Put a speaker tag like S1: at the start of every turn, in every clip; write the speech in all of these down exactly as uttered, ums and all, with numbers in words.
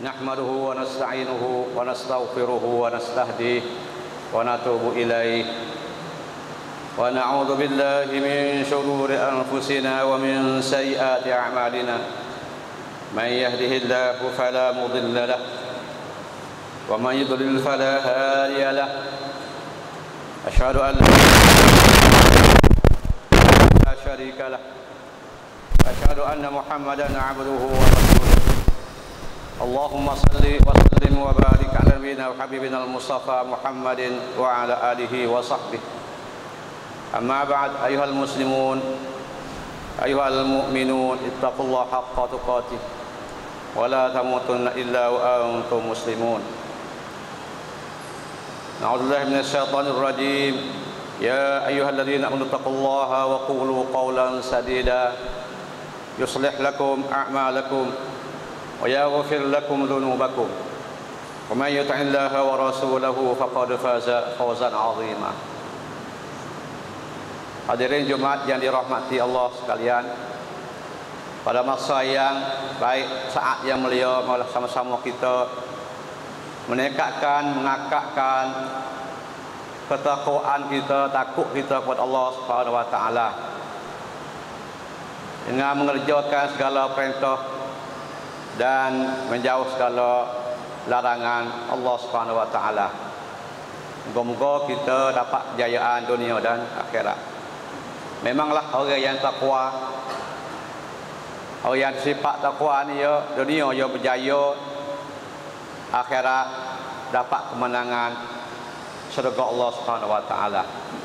S1: نحمده ونستعينه ونستغفره ونستهديه ونتوب إليه ونعوذ بالله من شرور أنفسنا ومن سيئات أعمالنا من يهده الله فلا مضل له ومن يضلل فلا هادي له أشهد أن لا شريك له أشهد أن محمدا عبده ورسوله اللهم صل وسلم وبارك على نبينا وحبيبنا المصطفى محمد وعلى آله وصحبه أما بعد أيها المسلمون أيها المؤمنون اتقوا الله حق تقاته ولا تموتن إلا وأنتم مسلمون نعوذ بالله من الشيطان الرجيم يا أيها الذين آمنوا اتقوا الله وقولوا قولا سديدا يصلح لكم أعمالكم ويغفر لكم ذنوبكم ومن يطع الله ورسوله فقد فاز فوزا عظيما. Hadirin Jumat yang dirahmati Allah sekalian, pada masa yang baik, saat yang mulia, malah sama-sama kita menekatkan, mengakakkan ketakwaan kita, takut kita kepada Allah Subhanahu wa taala dengan mengerjakan segala perintah dan menjauh segala larangan Allah Subhanahu wa taala. Moga-moga kita dapat kejayaan dunia dan akhirat. Memanglah orang yang takwa, orang yang sifat takwa ni ya, dunia ya berjaya, akhirat dapat kemenangan syurga Allah Subhanahu wa taala.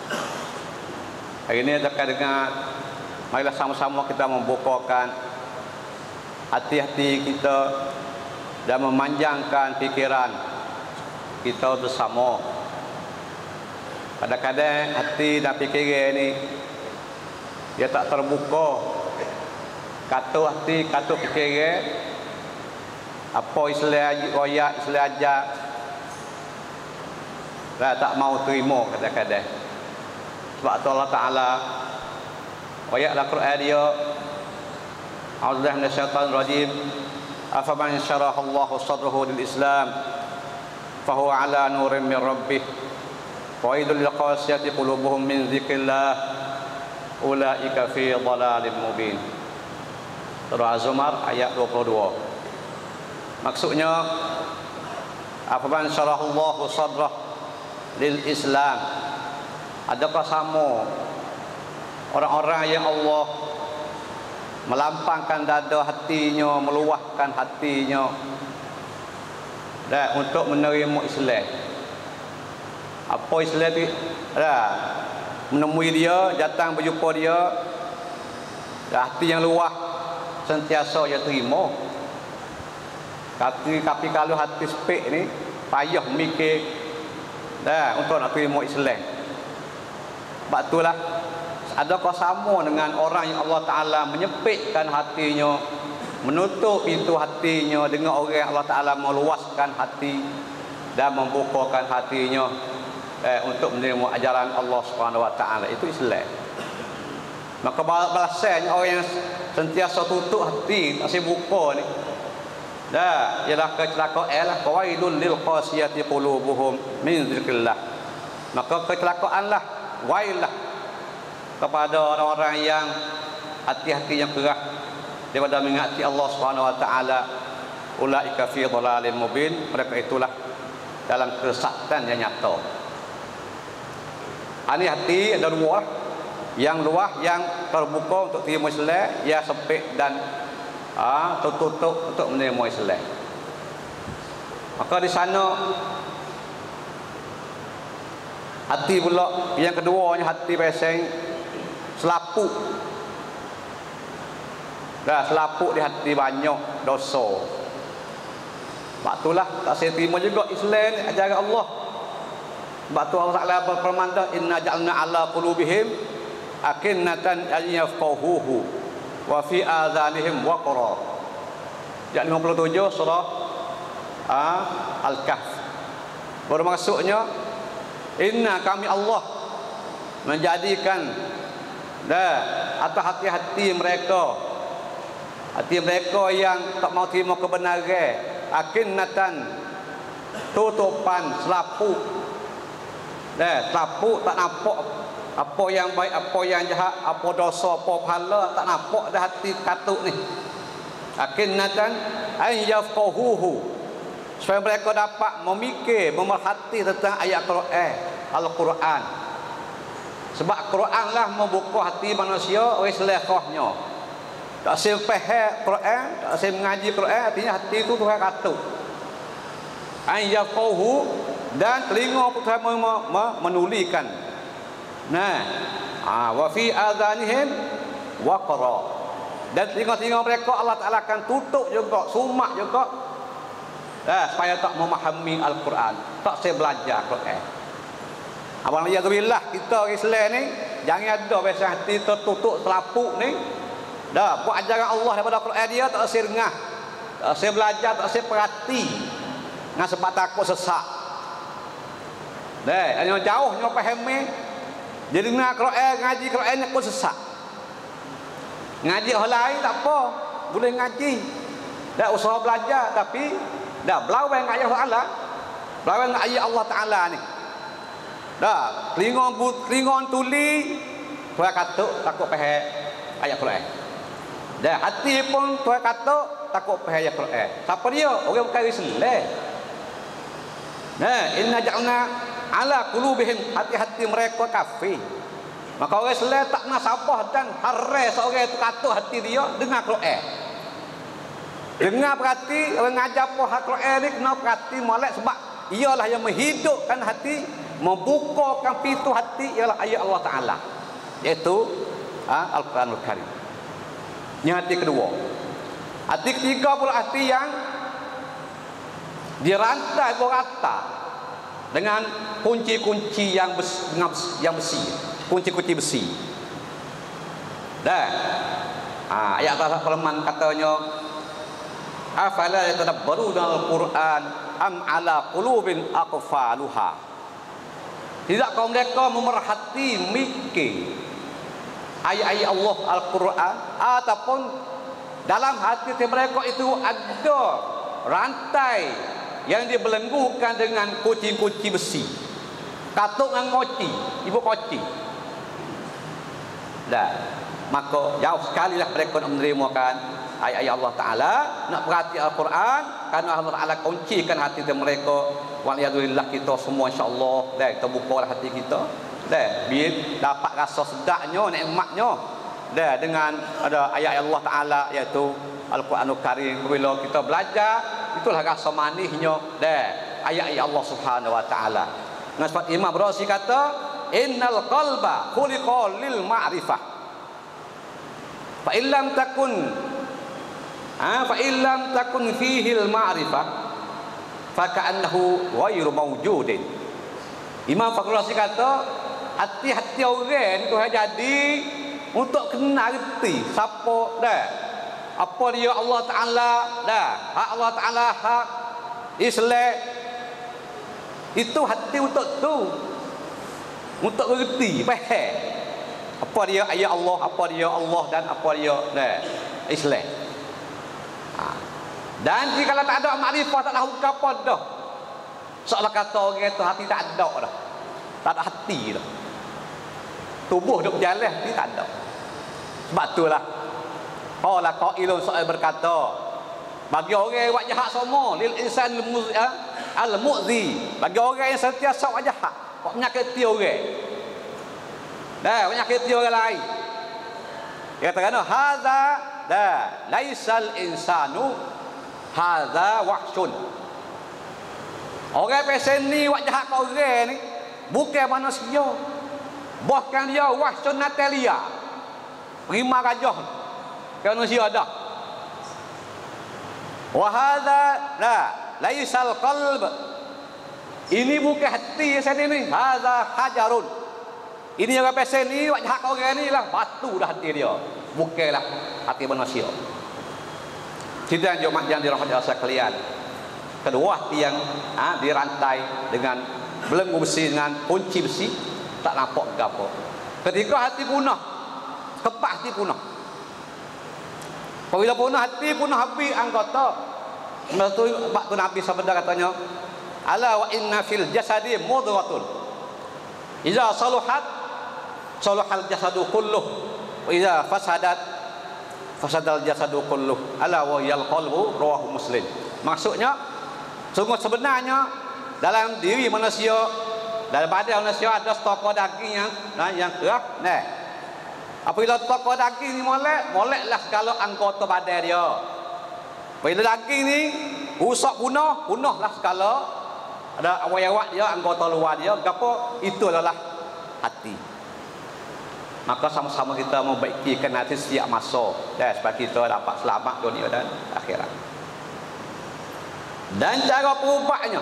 S1: Hari ini terkait dengan, marilah sama-sama kita membukakan hati-hati kita dan memanjangkan pikiran kita bersama. Kadang-kadang hati dan pikiran ini dia tak terbuka. Kata hati, kata pikiran, apa Islam royak, Islam ajak, dah tak mau terima kadang-kadang. Sebab Allah Ta'ala royak dalam Quran dia, A'udzubillahi minasyaitonir rajim. Afaman syarahallahu sadrahu lil Islam fahuwa ala nurin min rabbih wa idul qasiyati qulubuhum min dzikrillah ulaika fi dhalalin mubin. Surah Az-Zumar ayat dua puluh dua. Maksudnya, afaman syarahallahu sadrah lil Islam, adakah sama orang-orang yang Allah melampangkan dada hatinya, meluahkan hatinya dah untuk menerima Islam. Apa Islam itu? Dah menemui dia, datang berjumpa dia, dah hati yang luah sentiasa dia terima. Tapi, tapi kalau hati sepik ni payah mikir dah untuk nak terima Islam. Sebab itulah, adakah sama dengan orang yang Allah Ta'ala menyempitkan hatinya, menutup pintu hatinya, dengan orang yang Allah Ta'ala meluaskan hati dan membukakan hatinya eh, untuk menerima ajaran Allah Subhanahu wa taala? Itu Islam. Maka balasannya orang yang sentiasa tutup hati, tak buka ni, dah ialah kecelakaan lah. Wailul lil qasiyati qulubuhum min dzikrillah. Maka kecelakaanlah, wailah kepada orang-orang yang hati-hati yang keras daripada mengingati Allah Subhanahu wa taala. Ulaika fi dhalalin mubin, mereka itulah dalam kesesatan yang nyata. Ini hati ada dua, yang luah, yang terbuka untuk terima Islam, yang sempit dan ah, tertutup untuk menerima Islam. Maka di sana hati pula yang keduanya, hati peseng selaput. Dah selaput di hati banyak dosa. Sebab itulah tak saya terima juga Islam ni, ajaran Allah. Sebab tu Allah Ta'ala berfirman, inna ja'alna ala qulubihim akinnatan an yafqahuhu wa fi adhanihim waqra. Ayat lima puluh tujuh surah ah, Al-Kahf. Bermaksudnya, inna kami Allah menjadikan dah atas hati-hati mereka, hati mereka yang tak mau terima kebenaran, akinnatan, tutupan selaput. Dah, selaput tak nampak apa yang baik, apa yang jahat, apa dosa, apa pahala, tak nampak dah hati katuk ni. Akinnatan ay yafqahuhu, supaya mereka dapat memikir, memerhati tentang ayat Quran, Al-Quran. Sebab Quran lah membuka hati manusia oleh selekahnya. Tak saya faham Quran, tak saya mengaji Quran, artinya hati itu Tuhan katuk. Ay yafqahu, dan telinga pun Tuhan menulikan. Nah, ah, wa fi adhanihim waqra, dan telinga-telinga mereka Allah Taala akan tutup juga, sumak juga, eh, supaya tak memahami Al-Quran, tak saya belajar Quran. Abang alhamdulillah kita Islam ni jangan ada biasa hati tertutup selaput ni. Dah buat ajaran Allah daripada Quran dia tak saya dengar, tak saya belajar, tak saya perhati, dengan sebab takut sesak. Dah, hanya jauh nyo faham ni. Jadi dengar Quran, ngaji Quran ni pun sesak. Ngaji orang lain tak apa, boleh ngaji. Dah usaha belajar, tapi dah belawang dengan ayat Allah, belawang dengan ayat Allah Taala ni. Dah, telinga telinga tuli, Tuhan katuk takut faham ayat Quran. Dah, hati pun Tuhan katuk takut faham ayat Quran. Siapa dia? Orang bukan Islam. Nah, inna ja'alna ala qulubihim, hati-hati mereka kafir. Maka orang Islam tak nak sabah dan harai seorang itu katuk hati dia dengar Quran. Dengar perhati, orang ngajar apa hak Quran ni kena perhati molek, sebab ialah yang menghidupkan hati, membukakan pintu hati ialah ayat Allah Taala, iaitu ha, Al-Quranul Karim. Ini hati kedua. Hati ketiga pula hati yang dirantai berata dengan kunci-kunci yang besi, dengan besi, yang besi, kunci-kunci besi. Dan ha, ayat Al-Quran katanya, afala yatadabbaruna al-Quran am ala qulubin aqfaluha. Tidak kau mereka memerhati, mikir ayat-ayat Allah Al-Quran, ataupun dalam hati mereka itu ada rantai yang dibelenggukan dengan kunci-kunci besi, katuk dengan koci, ibu koci. Dah, maka jauh sekali lah mereka nak menerimakan ayat-ayat Allah Ta'ala, nak perhati Al-Quran, kerana Allah Ta'ala kuncikan hati mereka. Walhamdulillah kita semua insya-Allah dah kita bukalah hati kita dah, biar dapat rasa sedapnya, nikmatnya dah dengan ada ayat Allah Ta'ala, iaitu Al-Quranul Karim. Bila kita belajar, itulah rasa manisnya dah ayat-ayat Allah Subhanahu Wa Ta'ala. Dengan sebab Imam Razi kata, innal qalba khuliqa lil ma'rifah, fa illam takun ha fa illam takun fihi al ma'rifah fa ka'annahu ghairu mawjudin. Imam Fakhrul Razi kata, hati-hati orang itu jadi untuk kena reti siapa dah, apa dia Allah Ta'ala dah, hak Allah Ta'ala, hak Islam, itu hati untuk tu, untuk reti faham apa dia ayat Allah, apa dia Allah, dan apa dia dah Islam. Ha. Dan jika tak ada makrifah, tak tahu apa dah, seolah kata orang itu hati tak ada dah, tak ada hati dah, tubuh duk berjalan, hati tak ada. Sebab itulah qala qailun, soal berkata, bagi orang buat jahat semua, lil insan al mu'zi, bagi orang yang sentiasa buat jahat, kok menyakiti orang dah, menyakiti orang lain. Dia kata hadza dah laisal insanu hadza wahsyun. Orang pesen ni buat jahat kau orang ni bukan manusia, bahkan dia wahsyun natalia, prima gajah ke manusia dah. Wa hadza la laisal qalb, ini bukan hati yang ni, hadza hajarun. Ini yang pesen ni buat jahat kau orang ni lah batu dah hati dia, bukanlah hati manusia. Tidak jemaah yang dirahmati Allah sekalian, kedua hati yang ha, dirantai dengan belenggu besi, dengan kunci besi, tak nampak apa. Ketika hati punah, kepak hati punah. Apabila punah hati, punah habis anggota, Lepas tu waktu Nabi sabda katanya, ala wa inna fil jasadi mudghatun. Idza saluhat saluhal jasadu kulluh wa idza fasadat fasadal jasadu kulluh. Ala wa yal qalbu, rawahu Muslim. Maksudnya sungguh sebenarnya dalam diri manusia, dalam badan manusia ada stokor daging yang nah, yang kerak. Nah, apabila stokor daging ni molek, moleklah segala anggota badan dia. Bila daging ni rusak punah, punahlah segala ada awak-awak dia, anggota luar dia, gapo itu adalah hati. Maka sama-sama kita membaikkan hati setiap masa, dan supaya kita dapat selamat dunia dan akhirat. Dan cara perubahnya,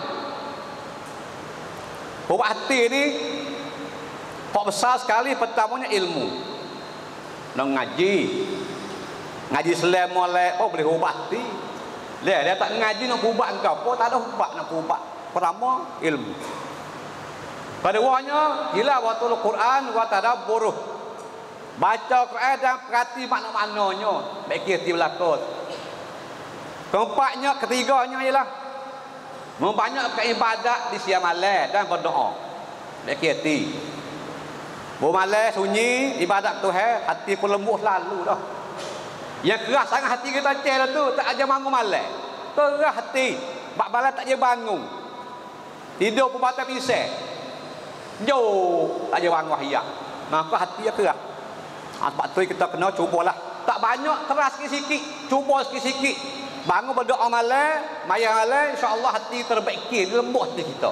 S1: perubah hati ni pok besar sekali. Pertamanya ilmu, nak ngaji, ngaji Islam molek, oh boleh ubah hati. Dia dia tak ngaji nak ubah engkau, apa tak ada ubah nak ubah. Pertama ilmu. Keduanya gila waktu Al-Quran wa tadabbur. Baca Quran dan perhati makna-maknanya, baik hati belakang. Keempatnya, ketiganya ialah membanyakkan ibadat di siang malam dan berdoa. Baik hati. Bermalam sunyi ibadat Tuhan, hati pun lembut lalu dah. Yang keras sangat hati kita cel tu, tak aja bangun malam. Keras hati, bak malam tak aja bangun. Tidur pun batal pisang. Jauh tak aja bangun hiyak. Maka hati dia keras. Ha, sebab tu kita kena cubalah. Tak banyak, keras sikit-sikit, cuba sikit-sikit. Bangun berdoa malam, maya malam, insya-Allah hati terbaiki, lembut hati kita.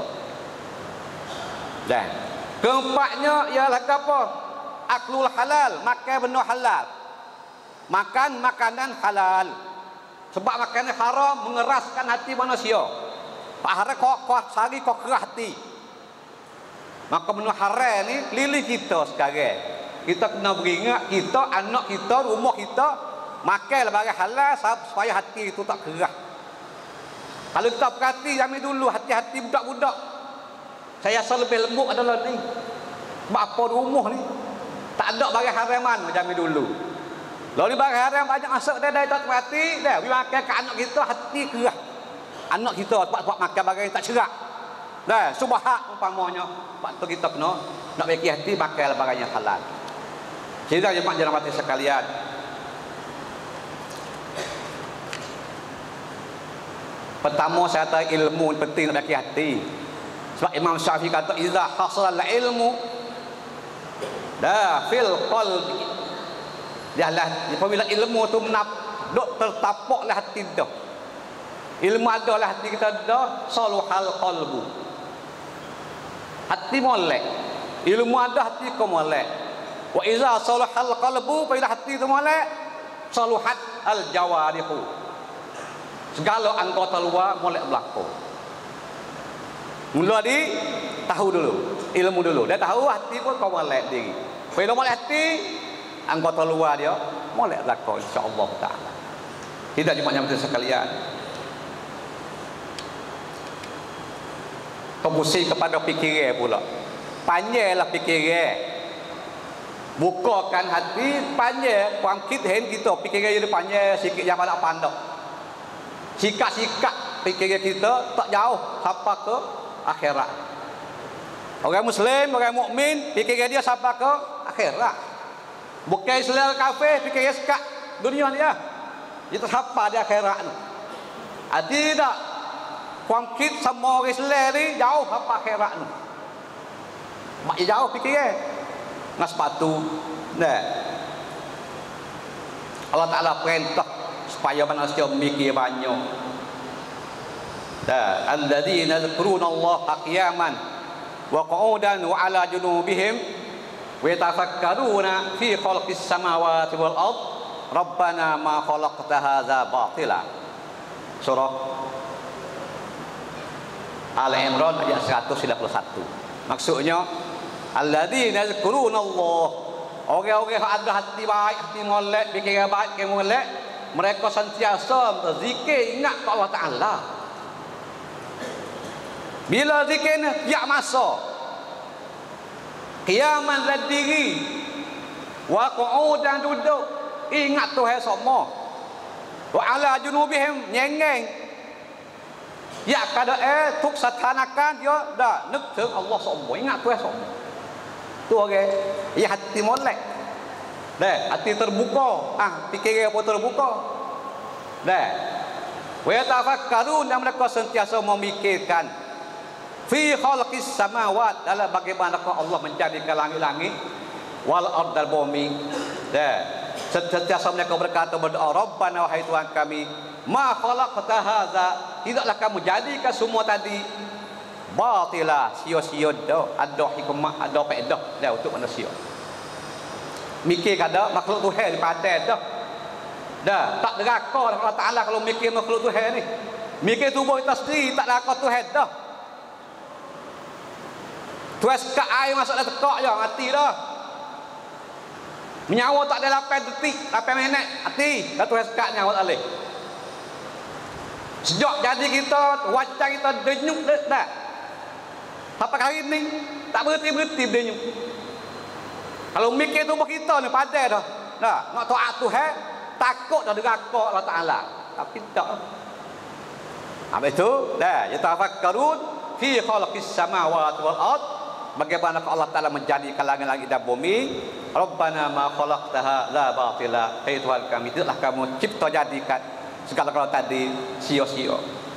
S1: Dan keempatnya ialah apa? Aklul halal, makan benda halal. Makan makanan halal. Sebab makanan haram mengeraskan hati manusia. Pak haram kau kau sari kau keras hati. Maka benda haram ni lilih kita sekarang. Kita kena beringat, kita, anak kita, rumah kita makanlah barang halal supaya hati itu tak keras. Kalau kita perhati zaman dulu, hati-hati budak-budak, saya rasa lebih lembut adalah ni. Bapa rumah ni tak ada barang haraman zaman dulu. Lalu ni barang haram banyak masuk dia, dia tak perhati dia. Bila makan ke anak kita, hati keras. Anak kita buat-buat makan barang yang tak cerak. Dah, subhat umpamanya. Waktu kita kena nak bagi hati makan barang yang halal. Jadi jemaah jangan mati sekalian. Pertama saya kata ilmu penting nak bagi hati. Sebab Imam Syafi'i kata idza hasala ilmu dah fil qalbi. Dialah apabila ilmu tu menap dok tertapaklah hati dah. Ilmu adalah hati kita dah saluhal qalbu. Hati molek. Ilmu ada hati kau molek. Wa iza saluhal qalbu, bila hati tu molek, saluhat al jawarihu. Segala anggota luar molek berlaku. Mula di tahu dulu, ilmu dulu. Dia tahu hati pun kau molek diri. Bila molek hati, anggota luar dia molek berlaku insya-Allah taala. Tidak cuma yang sekalian. Kau pusing kepada fikiran pula. Panjanglah fikiran. Bukakan hati, panjang, bangkit hand kita, fikiran dia panjang sikit yang pada pandang. Sikap-sikap fikiran kita tak jauh sampai ke akhirat. Orang Muslim, orang mukmin, fikiran dia sampai ke akhirat. Bukan Islam kafir, fikiran sekat dunia dia. Itu sampai di akhirat tu. Hati tak bangkit sama orang Islam ni jauh sampai akhirat tu. Mak jauh fikiran. Dengan sebab tu, nah, Allah Ta'ala perintah supaya manusia mikir banyak. Dah, alladzina yadhkuruna Allah qiyaman wa qu'udan wa 'ala junubihim wa yatafakkaruna fi khalqis samawati wal ard rabbana ma khalaqta hadza batila. Surah Al-Imran ayat seratus sembilan puluh satu. Maksudnya alladzina yadhkuruna Allah, orang-orang yang ada hati baik, hati molek, fikiran baik, fikiran molek, mereka sentiasa berzikir, ingat kepada Allah Ta'ala. Bila zikir ni tiap masa, qiyaman berdiri, wa qu'udan duduk, ingat Tuhan semua. Wa ala junubihim, nyengeng, Ya kada eh tuk satanakan dia dahนึกถึง Allah semua ingat Tuhan semua tu okey ya hati molek dah hati terbuka ah fikir apa terbuka dah wa yatafakkarun yang mereka sentiasa memikirkan fi khalqis samawat dalam bagaimana Allah menjadikan langit-langit wal ardal bumi dah sentiasa mereka berkata berdoa Rabbana wahai Tuhan kami ma khalaqta hadza tidaklah kamu jadikan semua tadi batila sia-sia dah ada hikmah ada faedah dah untuk manusia mikir kada makhluk Tuhan padan dah dah tak deraka Allah Taala kalau mikir makhluk Tuhan ni mikir tubuh kita sendiri tak deraka Tuhan dah Tuhan sekat air masuk dalam tekak je mati dah menyawa tak ada lapan detik lapan minit mati dah Tuhan sekat nyawa tak boleh sejak jadi kita wajah kita denyuk dah sampai hari ni tak berhenti-berhenti denyuk kalau mikir tubuh kita ni padan dah dah nak taat Tuhan takut dah deraka Allah Taala tapi tak apa itu dah yatafakkarun fi khalqis samawati wal ard bagaimana Allah Taala menjadikan langit-langit dan bumi Rabbana ma khalaqtaha la batila hai Tuhan kami tidaklah kamu cipta jadikan segala kalau tadi sia-sia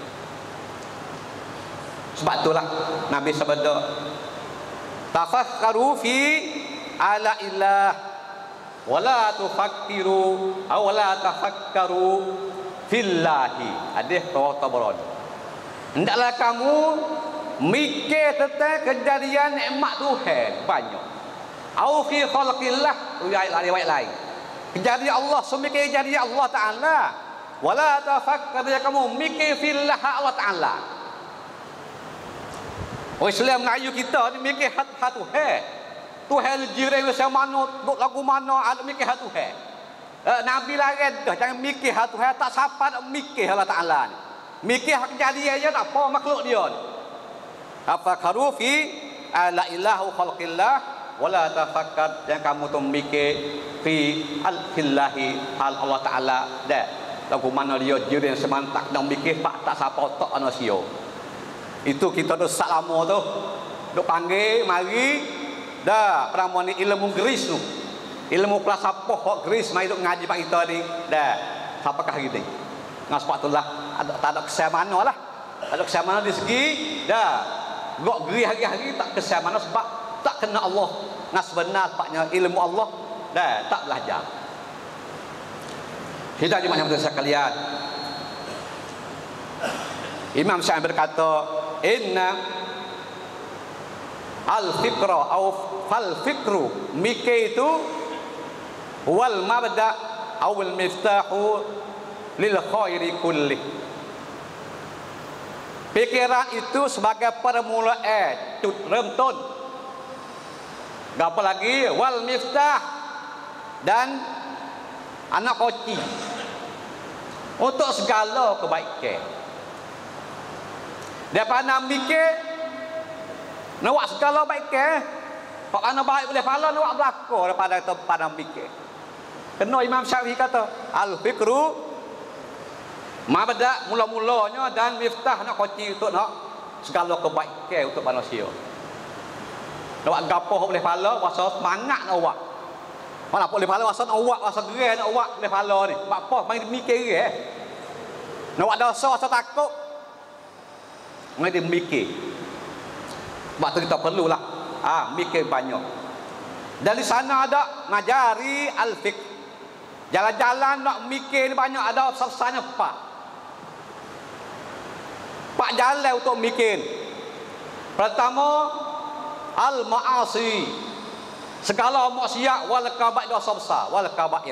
S1: sebab itulah Nabi sabda tafakkaru fi ala ilah wala tufakkiru aw la tafakkaru fillahi hadis riwayat Tabarani hendaklah kamu mikir tentang kejadian nikmat Tuhan banyak au fi khalqillah riwayat lain kejadian Allah semikir kejadian Allah Taala wala tafakkar kamu mikir fillah Allah Taala orang Islam Melayu kita ni mikir hat-hat Tuhan Tuhan jiran macam mana duk lagu mana ada mikir hat Tuhan eh, Nabi lain dah jangan mikir hat Tuhan tak siapa nak mikir Allah Taala ni mikir hak kejadian je tak apa makhluk dia ni apa kharu fi la ilahu khalqillah wala tafakkar yang kamu tu mikir fi al-fillahi hal Allah Taala dah lagu mana dia jiran semantak nak mikir pak tak siapa tak manusia itu kita tu sak lama tu duk panggil mari dah peramo ni ilmu Greece tu ilmu kelas apa hok Greece mai duk ngaji pak kita ni dah apakah gitu ngah sebab itulah ada tak ada kesamana lah ada kesamana di segi dah gok Greece hari-hari tak kesamana sebab tak kena Allah ngah sebenar paknya ilmu Allah dah tak belajar kita jemaah yang sekalian Imam Syafi'i berkata inna al-fikra au fal fikru mikir itu wal mabda au al miftahu lil khairi kulli pikiran itu sebagai permulaan cut remton apa lagi wal miftah dan anak kunci untuk segala kebaikan daripada nak mikir nak buat segala kebaikan kalau anak baik boleh pahala nak buat belakang daripada tempat nak mikir kena Imam Syafi'i kata al-fikru mabda mula-mulanya dan miftah nak kunci untuk nak segala kebaikan untuk manusia nak buat gapo boleh pahala pasal semangat nak buat mana boleh pahala pasal nak buat pasal gerai nak buat boleh pahala ni sebab apa main mikir eh nak buat dosa pasal takut main dia mikir sebab tu kita perlulah ah mikir banyak dari sana ada ngajari al-fiqh jalan-jalan nak mikir ni banyak ada sasanya pak pak jalan untuk mikir pertama al-ma'asi segala maksiat wal kabair dosa besar wal kabair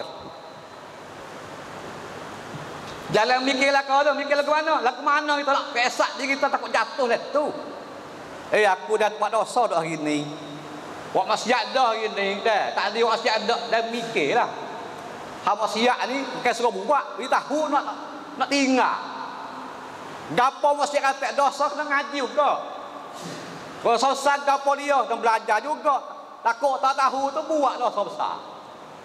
S1: jalan mikirlah kau tu mikir lagu mana lagu mana kita nak kesak diri kita takut jatuh lah tu eh aku dah buat dosa dah hari ni buat maksiat dah hari ni dah tak ada maksiat dah dah mikirlah hak maksiat ni bukan suruh buat dia tahu nak nak tinggal gapo maksiat kata dosa kena ngaji juga kalau sesat gapo dia dan belajar juga takut tak tahu tu buat dosa besar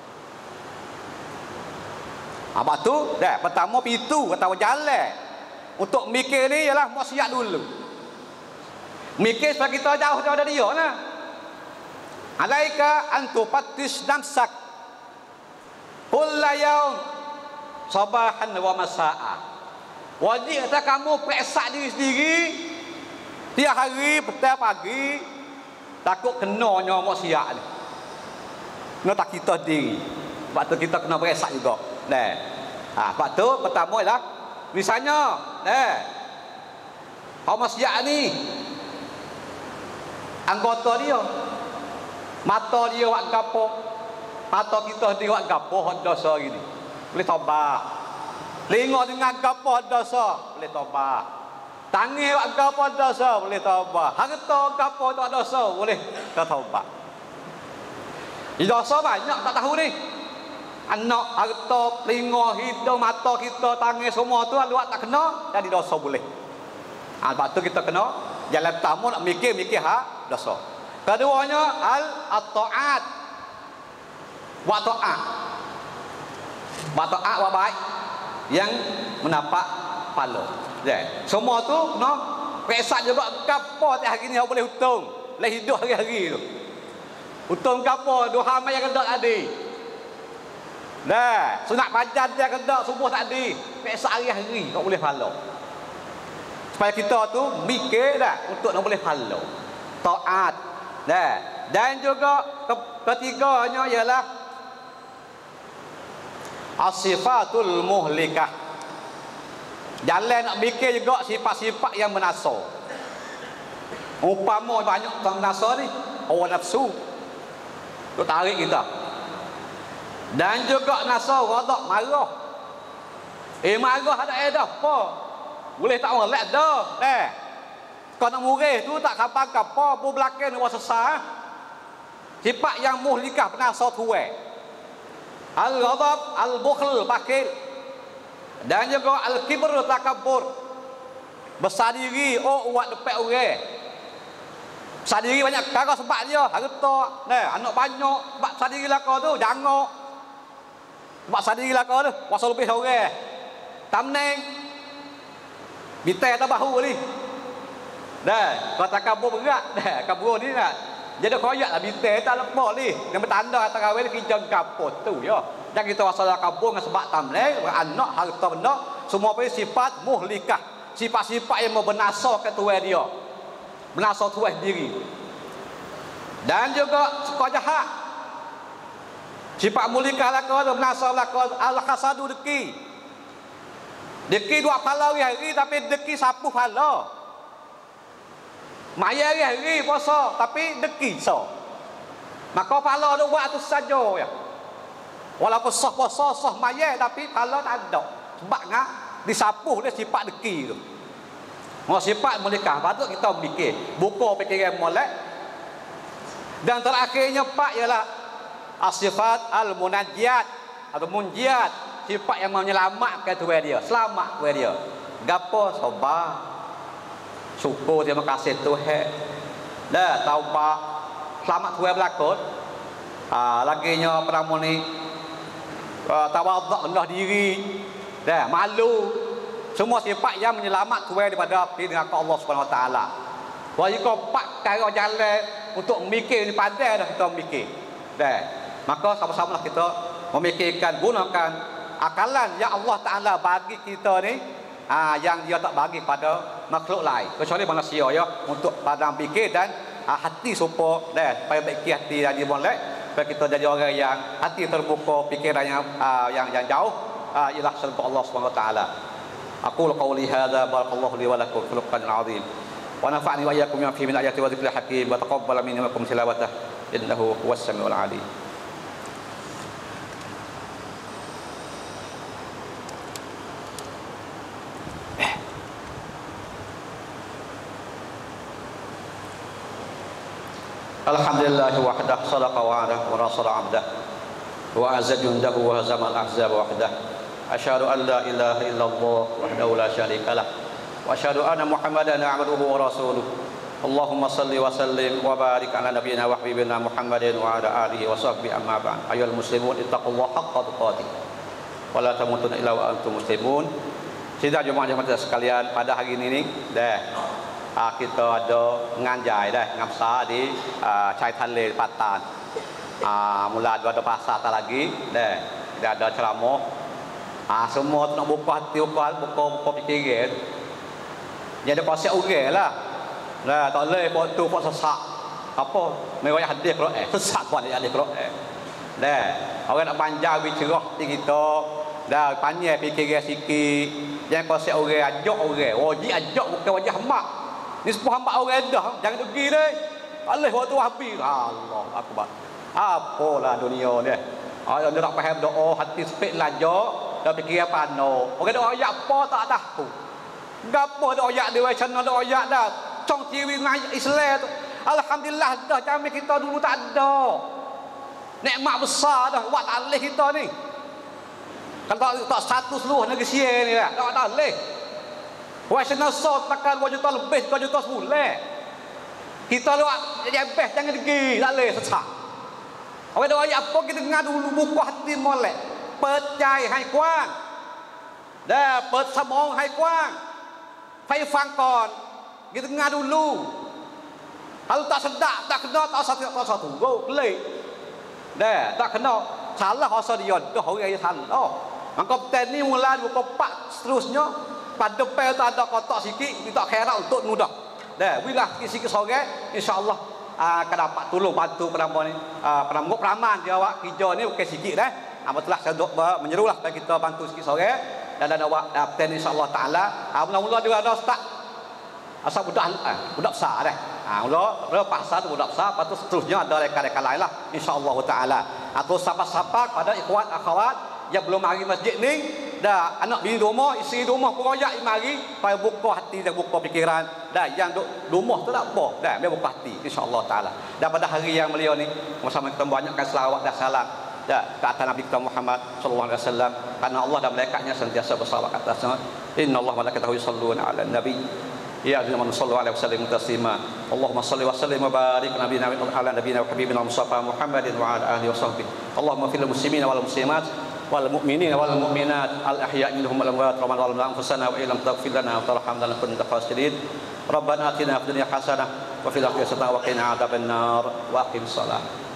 S1: apa tu dah pertama pitu atau jalan untuk mikir ni ialah maksiat dulu. Mikir supaya kita jauh daripada dia lah. Alaika antufattish nafsak kulla yaum sabahan wa masa'a. Wajib atas kamu periksa diri sendiri tiap hari petang pagi, takut kenanya maksiat ni. Kena tak kita diri. Sebab tu kita kena periksa juga. Nah. Ha, sebab tu pertama ialah misalnya, nah. Hal maksiat ni anggota dia. Mata dia buat gapo? Mata kita dia buat gapo dosa gini. Boleh taubat. Telinga dengan gapo dosa, boleh taubat. Tangan buat gapo dosa, boleh taubat. Harta gapo tak dosa, boleh taubat. Dosa banyak tak tahu ni. Anak, harta, telinga, hidung, mata kita, tangan semua tu luar tak kena, jadi dosa boleh. Ha, sebab tu kita kena jalan pertama nak mikir-mikir hak dosa. Keduanya al at-ta'at. Buat ta'at. Buat ta'at buat baik yang mendapat pahala. Ya. Semua tu kena periksa juga gapo tiap hari ni boleh untung. Boleh hidup hari-hari tu. Untung gapo dua amal yang kedak tadi. Dah, sunat fajar dia kedak subuh tadi. Periksa hari-hari kau boleh pahala. Supaya kita tu mikir dah untuk nak boleh pahala. Taat. Dah. Dan juga ketiganya ialah as-sifatul muhlikah. Jalan nak mikir juga sifat-sifat yang menasa. Umpama banyak orang menasa ni, orang nafsu. Tu tarik kita. Dan juga nasa radak marah. Eh marah ada edah apa? Boleh tak molek dah. Eh. Kau nak murih tu tak kapan apa bu belakang wa sesah. Sifat yang muhlikah penasa tuai. Al-ghadab, al-bukhl, bakil. Dan juga al-kibr, takabur. Besar diri, oh uat depan orang. Besar diri banyak perkara sebab dia harta, nah, anak banyak, sebab besar diri lah kau tu jangok. Sebab besar diri lah kau tu kuasa lebih orang. Tamneng bitai atas bahu ni. Dah, kau takabur berat dah, kabur ni nak. Jadi koyak lah bitai tak lepas ni. Yang bertanda atas kahwin ni kijang kapur tu ya. Dan kita wasala kabur dengan sebab tamneng, anak, harta benda, semua punya sifat muhlikah. Sifat-sifat yang membenasarkan tuai dia. Menasar tuai diri. Dan juga suka jahat. Sifat muhlikah lah kau tu menasar lah kau al-khasadu deki. Deki dua pahala hari-hari tapi deki sapu pahala. Maya hari-hari puasa tapi deki so. Maka pahala tu buat tu saja ya. Walaupun sah puasa sah maya tapi pahala tak ada. Sebab ngah disapu dia sifat deki tu. Mau sifat mulikah patut kita fikir. Buka fikiran molek. Dan terakhirnya pak ialah as-sifat al-munajjat atau munjiat, sifat yang menyelamatkan tuai dia, selamat tuai dia. Gapo sabar. Syukur terima kasih Tuhan. Dah taubat, selamat tuai berlakon. Ah laginya pertama ni uh, tawaduk rendah diri. Dah malu. Semua sifat yang menyelamat tuai daripada api neraka Allah Subhanahu Wa Taala. Wah jika pak cara jalan untuk memikir ni pandai dah kita memikir. Dah. Maka sama-sama kita memikirkan gunakan akalan yang Allah Taala bagi kita ni ah yang dia tak bagi pada makhluk lain kecuali manusia ya untuk pada fikir dan ah, hati supaya dah supaya baik hati dan dia boleh supaya kita jadi orang yang hati terbuka fikiran yang ah, yang yang jauh ah, ialah surga Allah Subhanahu Wa Taala. Aqulu qawli hadza barakallahu li wa lakum fil qur'anil azim wa nafa'ani wa iyyakum bima fihi min ayati wa dhikril hakim wa taqabbala minni wa minkum tilawatahu innahu huwas samiul alim. Alhamdulillah wahdah sadaqa wa'adah wa nasara 'abdah wa azza jundahu wa hazama al-ahzab wahdah. Asyhadu an la ilaha illallah wahdahu la syarikalah wa asyhadu anna Muhammadan 'abduhu wa rasuluh. Allahumma salli wa sallim wa barik ala nabiyyina wa habibina Muhammadin wa ala alihi wa sahbihi amma ba'd. Ayyuhal muslimun ittaqullaha haqqa tuqatih wa la tamutunna illa wa antum muslimun. Sidang jemaah-jemaah sekalian, pada hari ini ni dah uh, kita ada nganjai dah ngamsa di uh, Chai Tale Patan. Uh, mula ada pasar tak lagi dah. Dah ada ceramah. Ah uh, semua tu nak buka hati, buka buka buka fikir. Jadi konsep orang lah. Nah, tak boleh buat tu buat sesak. Apa? Mewah hadis Quran. Sesak buat hadis Quran. Dah. Orang nak panjang bicara di kita. Dah panjang fikir sikit. Jangan konsep orang ajak orang. Wajib ajak bukan wajib hamba. Ni sepuh hamba orang dah. Jangan pergi deh. Allah waktu habis. Allah akbar. Apalah dunia ni. Ada nak faham doa hati sepek lajak dah fikir apa no. Orang doa ayat apa tak tahu. Gapo doa ayat dia channel doa ayat dah. Cong T V ngaji Islam tu. Alhamdulillah dah kami kita dulu tak ada. Nikmat besar dah buat alih kita ni. Kalau tak, tak satu seluruh negeri Sia ni lah. Tak tak boleh. National South takkan dua juta lebih, dua juta sebulan. Kita lu jebeh jangan pergi. Tak boleh sesak. Orang doa apa kita dengar dulu buka hati molek. เปิดใจให้กว้างได้เปิดสมองให้กว้างไปฟังก่อน kita dengar dulu. Kalau tak sedap, tak kena, tak satu, tak satu. Go, kelih. Dah, tak kena. Salah asal dia, dah orang yang salah. Oh, maka petani ni mula buka pak seterusnya. Pada pel tak ada kotak sikit, kita kira untuk mudah. Dah, bila sikit sore, insya-Allah akan dapat tolong bantu penambah ni. Penambah peraman dia awak kerja ni bukan sikit dah. Apabila saya duk menyerulah bagi kita bantu sikit sore dan dan awak petani insya-Allah taala. Mula-mula dia ada start asal budak budak besar dah. Ha, mula mula pasar tu budak besar, lepas tu seterusnya ada rekan-rekan lain lah insya-Allah taala. Atau siapa-siapa pada ikhwan akhwat yang belum mari masjid ni, dah anak bini rumah, isteri rumah pun royak mari, supaya buka hati dan buka fikiran. Dah yang duk rumah tu tak apa, dah biar buka hati insya-Allah taala. Dan pada hari yang mulia ni, bersama kita banyakkan selawat dan salam dah ke atas Nabi kita Muhammad sallallahu alaihi wasallam, karena Allah dan malaikatnya sentiasa bersalawat atasnya. Innallaha wa malaikatahu yusholluna 'alan nabi. Ya ayyuhallazina amanu shallu 'alaihi wa sallimu taslima. Allahumma shalli wa sallim wa barik ala nabiyyina ala nabiyyina wa habibina Mustafa Muhammadin wa ala alihi wa sahbihi. Allahumma fil muslimina wal muslimat wal mu'minina wal mu'minat al ahya'i minhum wal amwat rabbana wa anfusana wa illam taghfir lana wa tarhamna lanakunanna khasirin. Rabbana atina fid dunya hasanah wa fil akhirati hasanah wa qina adzabannar wa aqimis shalah.